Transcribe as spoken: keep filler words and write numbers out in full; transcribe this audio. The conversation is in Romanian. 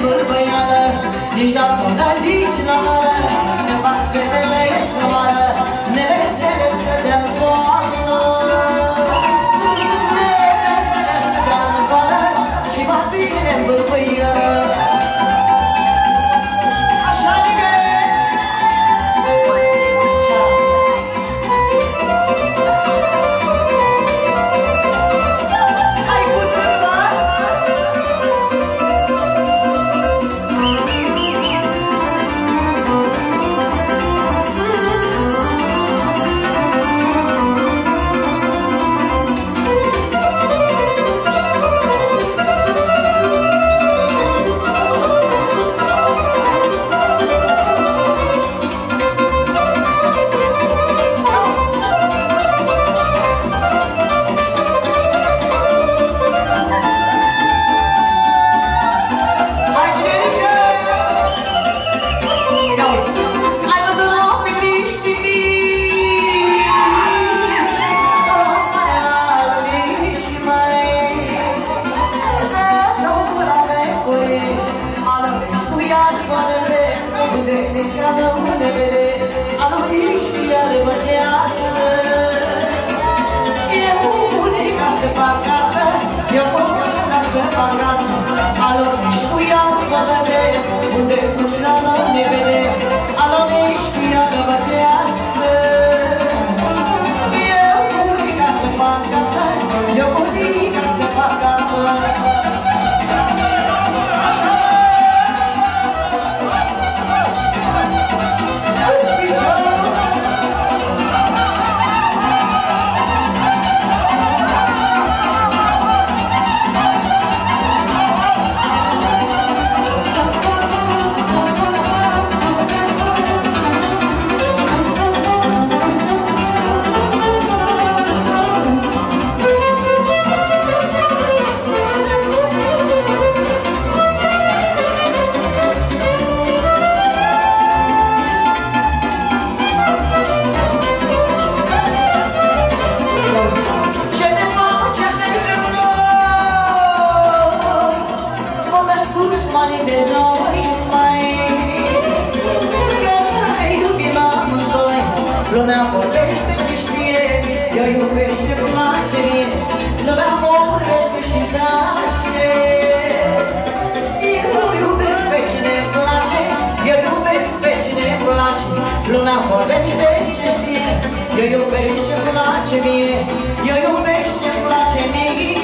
bărbăială, nici la bună, nici la mără, se fac fetele să moară, nevestele să dea-n boală. Nevestele să dea-n boală și va bine bărbăială. Lumea vorbește și știe, eu iubesc ce-mi place mie. Lumea vorbește și tace. Eu iubesc pe cine-mi place, eu iubesc pe cine-mi place. Lumea vorbește ce știe, eu iubesc ce-mi place mie. Eu iubesc ce-mi place mie.